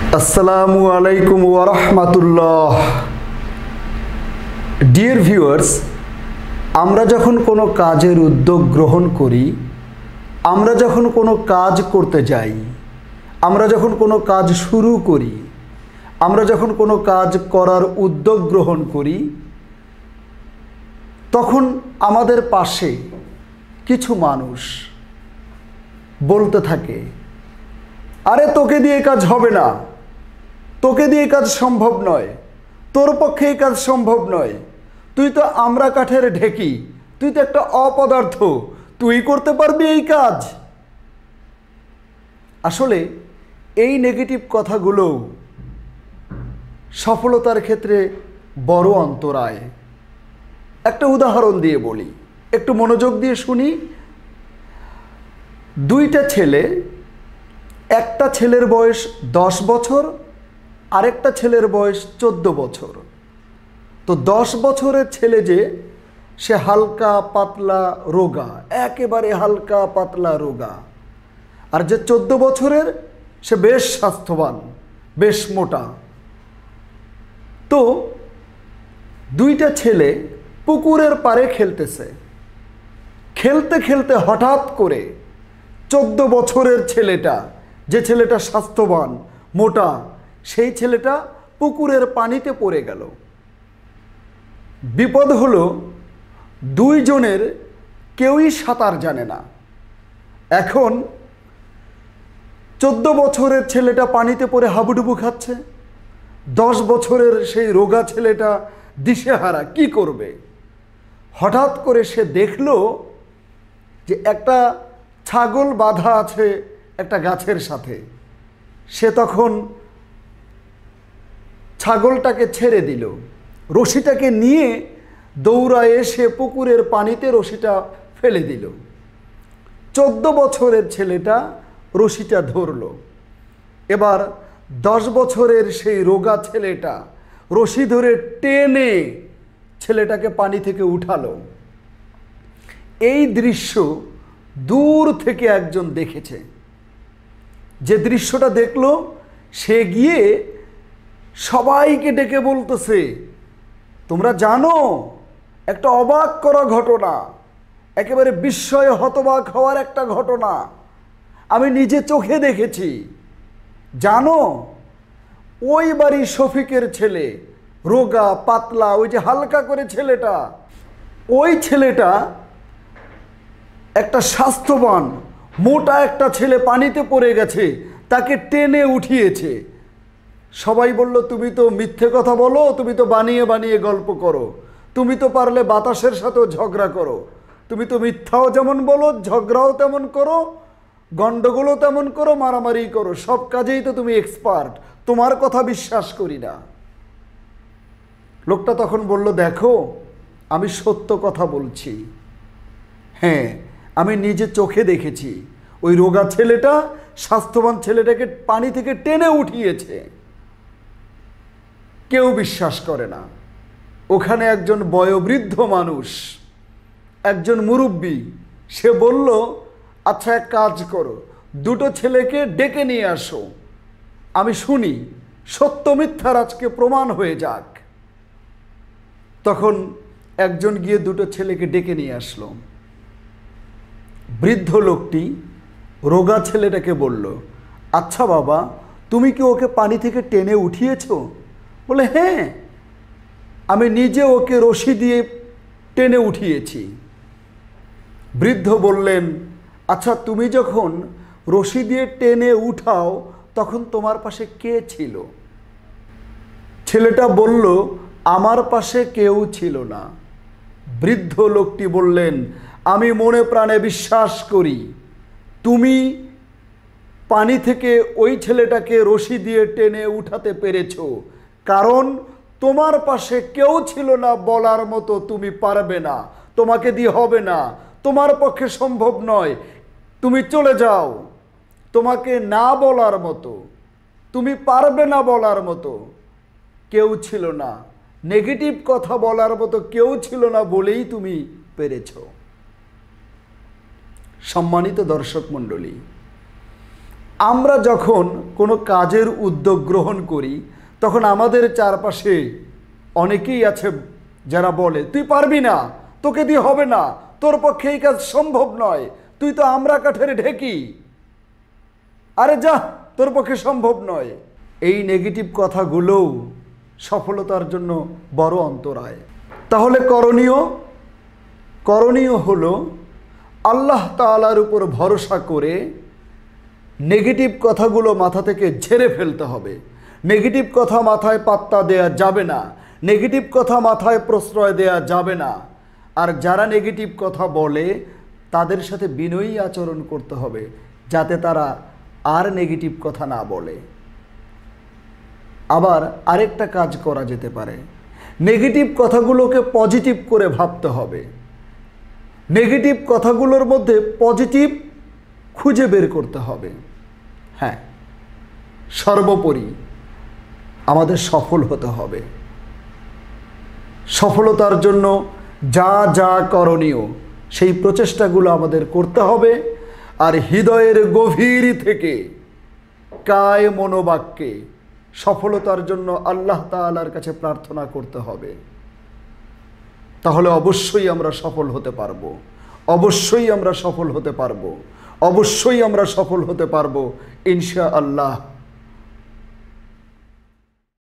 আসসালামু আলাইকুম ওয়া রাহমাতুল্লাহ। ডিয়ার ভিউয়ার্স, আমরা যখন কোনো কাজের উদ্যোগ গ্রহণ করি, আমরা যখন কোনো কাজ করতে যাই, আমরা যখন কোনো কাজ শুরু করি, আমরা যখন কোনো কাজ করার উদ্যোগ গ্রহণ করি, তখন আমাদের পাশে কিছু মানুষ বলতে থাকে, আরে তোকে দিয়ে কাজ হবে না, তোকে দিয়ে কাজ সম্ভব নয়, তোর পক্ষে এই কাজ সম্ভব নয়, তুই তো আমরা কাঠের ঢেকি, তুই তো একটা অপদার্থ, তুই করতে পারবি এই কাজ। আসলে এই নেগেটিভ কথাগুলো সফলতার ক্ষেত্রে বড় অন্তরায়। একটা উদাহরণ দিয়ে বলি, একটু মনোযোগ দিয়ে শুনি। দুইটা ছেলে, একটা ছেলের বয়স 10 বছর, আরেকটা ছেলের বয়স 14 বছর। তো 10 বছরের ছেলে যে, সে হালকা পাতলা রোগা, একেবারে হালকা পাতলা রোগা। আর যে 14 বছরের, সে বেশ স্বাস্থ্যবান, বেশ মোটা। তো দুইটা ছেলে পুকুরের পাড়ে খেলতেছে। খেলতে খেলতে হঠাৎ করে 14 বছরের ছেলেটা, যে ছেলেটা স্বাস্থ্যবান মোটা, সেই ছেলেটা পুকুরের পানিতে পড়ে গেল। বিপদ হলো, দুইজনের কেউই সাঁতার জানে না। এখন 14 বছরের ছেলেটা পানিতে পড়ে হাবুডুবু খাচ্ছে, 10 বছরের সেই রোগা ছেলেটা দিশেহারা, কি করবে? হঠাৎ করে সে দেখলো যে একটা ছাগল বাঁধা আছে একটা গাছের সাথে। সে তখন ছাগলটাকে ছেড়ে দিল, রশিটাকে নিয়ে দৌড়ায় এসে পুকুরের পানিতে রশিটা ফেলে দিল। 14 বছরের ছেলেটা রশিটা ধরল। এবার 10 বছরের সেই রোগা ছেলেটা রশি ধরে টেনে ছেলেটাকে পানি থেকে উঠালো। এই দৃশ্য দূর থেকে একজন দেখেছে। যে দৃশ্যটা দেখলো, সে গিয়ে সবাইকে ডেকে বলতেছে, তোমরা জানো, একটা অবাক করা ঘটনা, একেবারে বিস্ময়ে হতবাক হওয়ার একটা ঘটনা আমি নিজে চোখে দেখেছি। জানো, ওই বাড়ির শফিকের ছেলে, রোগা পাতলা, ওই যে হালকা করে ছেলেটা, ওই ছেলেটা একটা স্বাস্থ্যবান মোটা একটা ছেলে পানিতে পড়ে গেছে, তাকে টেনে উঠিয়েছে। সবাই বলল, তুমি তো মিথ্যে কথা বলো, তুমি তো বানিয়ে বানিয়ে গল্প করো, তুমি তো পারলে বাতাসের সাথেও ঝগড়া করো, তুমি তো মিথ্যাও যেমন বলো, ঝগড়াও তেমন করো, গন্ডগোলও তেমন করো, মারামারি করো, সব কাজেই তো তুমি এক্সপার্ট, তোমার কথা বিশ্বাস করি না। লোকটা তখন বলল, দেখো, আমি সত্য কথা বলছি, হ্যাঁ, আমি নিজে চোখে দেখেছি, ওই রোগা ছেলেটা স্বাস্থ্যবান ছেলেটাকে পানি থেকে টেনে উঠিয়েছে। কেউ বিশ্বাস করে না। ওখানে একজন বয়োবৃদ্ধ মানুষ, একজন মুরব্বী, সে বলল, আচ্ছা এক কাজ করো, দুটো ছেলেকে ডেকে নিয়ে আসো, আমি শুনি, সত্য মিথ্যার আজকে প্রমাণ হয়ে যাক। তখন একজন গিয়ে দুটো ছেলেকে ডেকে নিয়ে আসলো। বৃদ্ধ লোকটি রোগা ছেলেটাকে বলল, আচ্ছা বাবা, তুমি কি ওকে পানি থেকে টেনে উঠিয়েছো? বলে, হ্যাঁ, আমি নিজে ওকে রশি দিয়ে টেনে উঠিয়েছি। বৃদ্ধ বললেন, আচ্ছা তুমি যখন রশি দিয়ে টেনে উঠাও, তখন তোমার পাশে কে ছিল? ছেলেটা বলল, আমার পাশে কেউ ছিল না। বৃদ্ধ লোকটি বললেন, আমি মনে প্রাণে বিশ্বাস করি তুমি পানি থেকে ওই ছেলেটাকে রশি দিয়ে টেনে উঠাতে পেরেছো, কারণ তোমার পাশে কেউ ছিল না বলার মতো তুমি পারবে না, তোমাকে দিয়ে হবে না, তোমার পক্ষে সম্ভব নয়, তুমি চলে যাও। তোমাকে না বলার মতো, তুমি পারবে না বলার মতো কেউ ছিল না, নেগেটিভ কথা বলার মতো কেউ ছিল না বলেই তুমি পেরেছ। সম্মানিত দর্শক মণ্ডলী, আমরা যখন কোনো কাজের উদ্যোগ গ্রহণ করি তখন আমাদের চারপাশে অনেকেই আছে যারা বলে, তুই পারবি না, তোকে দিয়ে হবে না, তোর পক্ষে এই কাজ সম্ভব নয়, তুই তো আমরা কাঠের ঢেকি, আরে যা, তোর পক্ষে সম্ভব নয়। এই নেগেটিভ কথাগুলোও সফলতার জন্য বড় অন্তরায়। তাহলে করণীয় হলো আল্লাহ তাআলার উপর ভরসা করে নেগেটিভ কথাগুলো মাথা থেকে ঝেড়ে ফেলতে হবে। নেগেটিভ কথা মাথায় পাত্তা দেয়া যাবে না, নেগেটিভ কথা মাথায় প্রশ্রয় দেয়া যাবে না। আর যারা নেগেটিভ কথা বলে তাদের সাথে বিনয়ী আচরণ করতে হবে, যাতে তারা আর নেগেটিভ কথা না বলে। আবার আরেকটা কাজ করা যেতে পারে, নেগেটিভ কথাগুলোকে পজিটিভ করে ভাবতে হবে। নেগেটিভ কথাগুলোর মধ্যে পজিটিভ খুঁজে বের করতে হবে। হ্যাঁ, সর্বোপরি আমাদের সফল হতে হবে। সফলতার জন্য যা যা করণীয় সেই প্রচেষ্টাগুলো আমাদের করতে হবে। আর হৃদয়ের গভীর থেকে কায় মনোবাক্যে সফলতার জন্য আল্লাহ তাআলার কাছে প্রার্থনা করতে হবে। তাহলে অবশ্যই আমরা সফল হতে পারবো, অবশ্যই আমরা সফল হতে পারবো, অবশ্যই আমরা সফল হতে পারবো ইনশাআল্লাহ।